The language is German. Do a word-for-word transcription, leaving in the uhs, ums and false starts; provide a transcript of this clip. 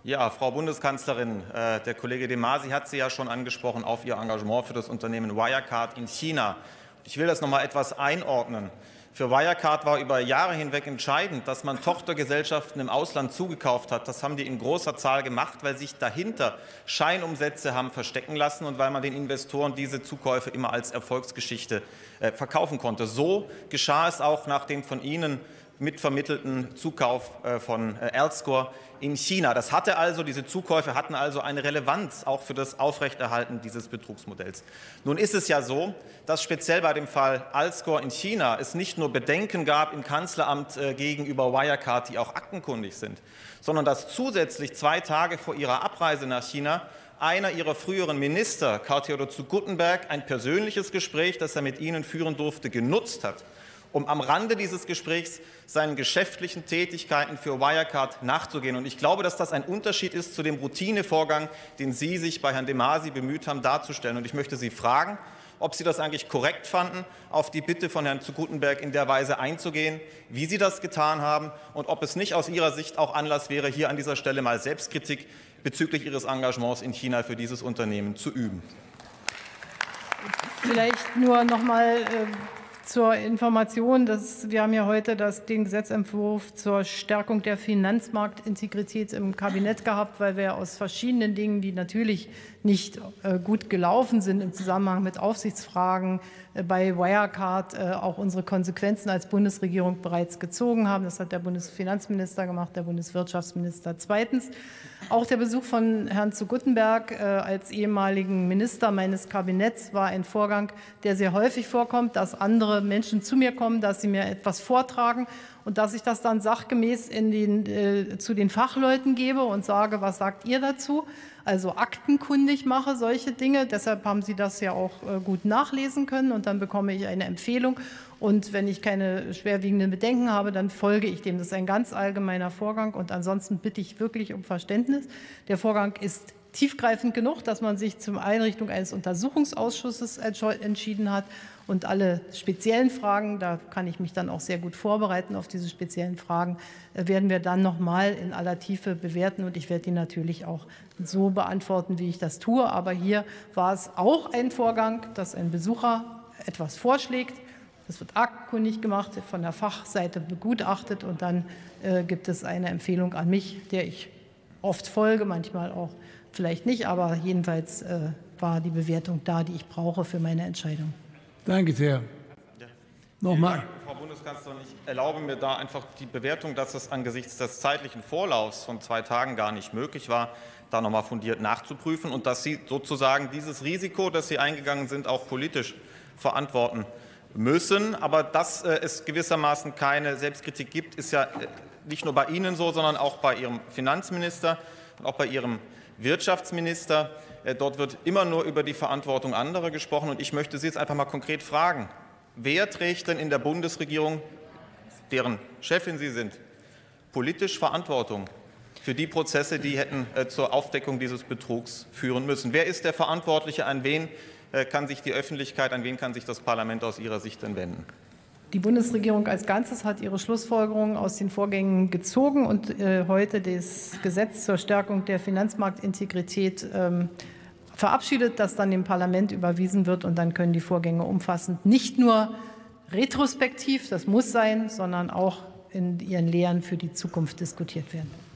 Ja, Frau Bundeskanzlerin, äh, der Kollege de Masi hat Sie ja schon angesprochen auf Ihr Engagement für das Unternehmen Wirecard in China. Ich will das noch mal etwas einordnen. Für Wirecard war über Jahre hinweg entscheidend, dass man Tochtergesellschaften im Ausland zugekauft hat. Das haben die in großer Zahl gemacht, weil sich dahinter Scheinumsätze haben verstecken lassen und weil man den Investoren diese Zukäufe immer als Erfolgsgeschichte äh, verkaufen konnte. So geschah es auch nach dem von Ihnen mitvermittelten Zukauf äh, von äh, Alscore in China. Das hatte also, diese Zukäufe hatten also eine Relevanz auch für das Aufrechterhalten dieses Betrugsmodells. Nun ist es ja so, dass speziell bei dem Fall Alscore in China es nicht nur Bedenken gab im Kanzleramt äh, gegenüber Wirecard, die auch aktenkundig sind, sondern dass zusätzlich zwei Tage vor ihrer Abreise nach China einer ihrer früheren Minister, Karl Theodor zu Guttenberg, ein persönliches Gespräch, das er mit Ihnen führen durfte, genutzt hat, um am Rande dieses Gesprächs seinen geschäftlichen Tätigkeiten für Wirecard nachzugehen. Und ich glaube, dass das ein Unterschied ist zu dem Routinevorgang, den Sie sich bei Herrn de Masi bemüht haben, darzustellen. Und ich möchte Sie fragen, ob Sie das eigentlich korrekt fanden, auf die Bitte von Herrn zu Guttenberg in der Weise einzugehen, wie Sie das getan haben, und ob es nicht aus Ihrer Sicht auch Anlass wäre, hier an dieser Stelle mal Selbstkritik bezüglich Ihres Engagements in China für dieses Unternehmen zu üben. Vielleicht nur noch mal äh zur Information, dass wir haben ja heute das, den Gesetzentwurf zur Stärkung der Finanzmarktintegrität im Kabinett gehabt, weil wir aus verschiedenen Dingen, die natürlich nicht äh, gut gelaufen sind im Zusammenhang mit Aufsichtsfragen äh, bei Wirecard, äh, auch unsere Konsequenzen als Bundesregierung bereits gezogen haben. Das hat der Bundesfinanzminister gemacht, der Bundeswirtschaftsminister. Zweitens, auch der Besuch von Herrn zu Guttenberg äh, als ehemaligen Minister meines Kabinetts war ein Vorgang, der sehr häufig vorkommt, dass andere Menschen zu mir kommen, dass sie mir etwas vortragen und dass ich das dann sachgemäß in den, äh, zu den Fachleuten gebe und sage, was sagt ihr dazu? Also aktenkundig mache solche Dinge. Deshalb haben Sie das ja auch äh, gut nachlesen können und dann bekomme ich eine Empfehlung. Und wenn ich keine schwerwiegenden Bedenken habe, dann folge ich dem. Das ist ein ganz allgemeiner Vorgang und ansonsten bitte ich wirklich um Verständnis. Der Vorgang ist tiefgreifend genug, dass man sich zur Einrichtung eines Untersuchungsausschusses entschieden hat. Und alle speziellen Fragen, da kann ich mich dann auch sehr gut vorbereiten auf diese speziellen Fragen, werden wir dann noch mal in aller Tiefe bewerten. Und ich werde die natürlich auch so beantworten, wie ich das tue. Aber hier war es auch ein Vorgang, dass ein Besucher etwas vorschlägt. Das wird aktenkundig gemacht, von der Fachseite begutachtet. Und dann äh, gibt es eine Empfehlung an mich, der ich oft folge, manchmal auch vielleicht nicht. Aber jedenfalls äh, war die Bewertung da, die ich brauche für meine Entscheidung. Danke sehr. Ja. Nochmal. Frau Bundeskanzlerin, ich erlaube mir da einfach die Bewertung, dass es angesichts des zeitlichen Vorlaufs von zwei Tagen gar nicht möglich war, da noch mal fundiert nachzuprüfen und dass Sie sozusagen dieses Risiko, das Sie eingegangen sind, auch politisch verantworten müssen. Aber dass äh, es gewissermaßen keine Selbstkritik gibt, ist ja äh, nicht nur bei Ihnen so, sondern auch bei Ihrem Finanzminister und auch bei Ihrem Wirtschaftsminister. Dort wird immer nur über die Verantwortung anderer gesprochen. Und ich möchte Sie jetzt einfach mal konkret fragen, wer trägt denn in der Bundesregierung, deren Chefin Sie sind, politisch Verantwortung für die Prozesse, die hätten zur Aufdeckung dieses Betrugs führen müssen? Wer ist der Verantwortliche? An wen kann sich die Öffentlichkeit, an wen kann sich das Parlament aus Ihrer Sicht denn wenden? Die Bundesregierung als Ganzes hat ihre Schlussfolgerungen aus den Vorgängen gezogen und äh, heute das Gesetz zur Stärkung der Finanzmarktintegrität ähm, verabschiedet, das dann dem Parlament überwiesen wird. Und dann können die Vorgänge umfassend nicht nur retrospektiv, das muss sein, sondern auch in ihren Lehren für die Zukunft diskutiert werden.